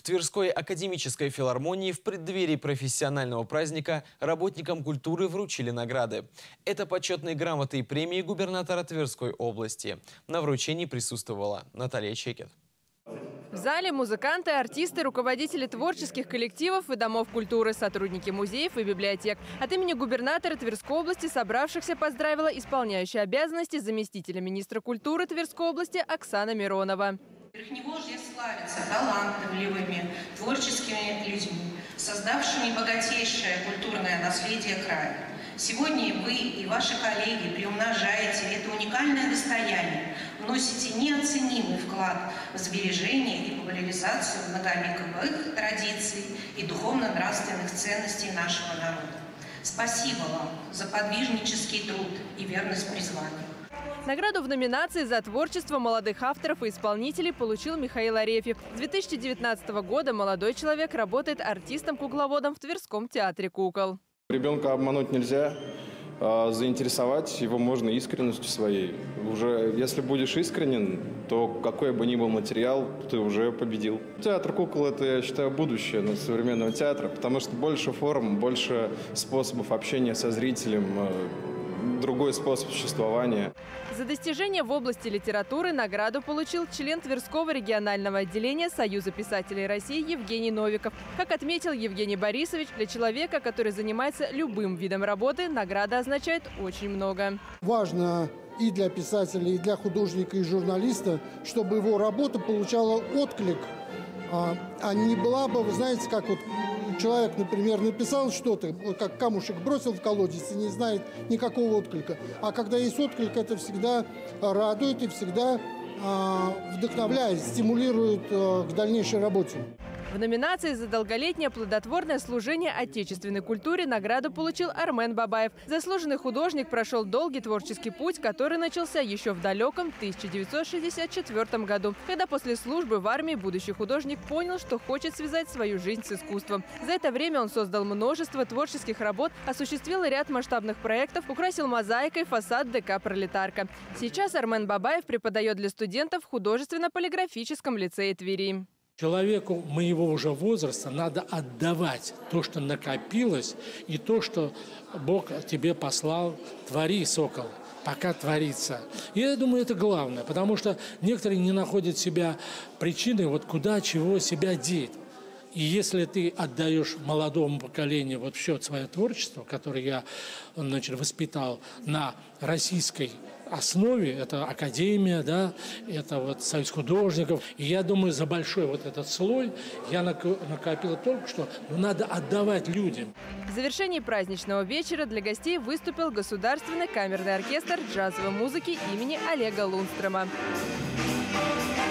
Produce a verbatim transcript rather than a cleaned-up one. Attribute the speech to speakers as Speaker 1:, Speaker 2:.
Speaker 1: В Тверской академической филармонии в преддверии профессионального праздника работникам культуры вручили награды. Это почетные грамоты и премии губернатора Тверской области. На вручении присутствовала Наталья Чекет.
Speaker 2: В зале музыканты, артисты, руководители творческих коллективов и домов культуры, сотрудники музеев и библиотек. От имени губернатора Тверской области собравшихся поздравила исполняющая обязанности заместителя министра культуры Тверской области Оксана Миронова.
Speaker 3: Верхневолжье славится талантливыми, творческими людьми, создавшими богатейшее культурное наследие края. Сегодня вы и ваши коллеги приумножаете это уникальное достояние, вносите неоценимый вклад в сбережение и популяризацию многовековых традиций и духовно-нравственных ценностей нашего народа. Спасибо вам за подвижнический труд и верность призванию.
Speaker 2: Награду в номинации за творчество молодых авторов и исполнителей получил Михаил Арефьев. С две тысячи девятнадцатого года молодой человек работает артистом-кукловодом в Тверском театре кукол.
Speaker 4: Ребенка обмануть нельзя, а заинтересовать его можно искренностью своей. Уже если будешь искренен, то какой бы ни был материал, ты уже победил. Театр кукол – это, я считаю, будущее современного театра, потому что больше форм, больше способов общения со зрителем, другой способ существования.
Speaker 2: За достижения в области литературы награду получил член Тверского регионального отделения Союза писателей России Евгений Новиков. Как отметил Евгений Борисович, для человека, который занимается любым видом работы, награда означает очень много.
Speaker 5: Важно и для писателя, и для художника, и журналиста, чтобы его работа получала отклик, а не была бы, вы знаете, как вот человек, например, написал что-то, как камушек бросил в колодец и не знает никакого отклика. А когда есть отклик, это всегда радует и всегда э, вдохновляет, стимулирует э, к дальнейшей работе.
Speaker 2: В номинации «За долголетнее плодотворное служение отечественной культуре» награду получил Армен Бабаев. Заслуженный художник прошел долгий творческий путь, который начался еще в далеком тысяча девятьсот шестьдесят четвёртом году, когда после службы в армии будущий художник понял, что хочет связать свою жизнь с искусством. За это время он создал множество творческих работ, осуществил ряд масштабных проектов, украсил мозаикой фасад ДК «Пролетарка». Сейчас Армен Бабаев преподает для студентов в художественно-полиграфическом лицее Твери.
Speaker 6: Человеку моего уже возраста надо отдавать то, что накопилось, и то, что Бог тебе послал. Твори, сокол, пока творится. И я думаю, это главное, потому что некоторые не находят себя причиной, вот куда, чего себя деть. И если ты отдаешь молодому поколению вот все свое творчество, которое я, значит, воспитал на российской основе, это академия, да, это вот союз художников. И я думаю, за большой вот этот слой я накопил только что, ну, надо отдавать людям.
Speaker 2: В завершении праздничного вечера для гостей выступил Государственный камерный оркестр джазовой музыки имени Олега Лунстрома.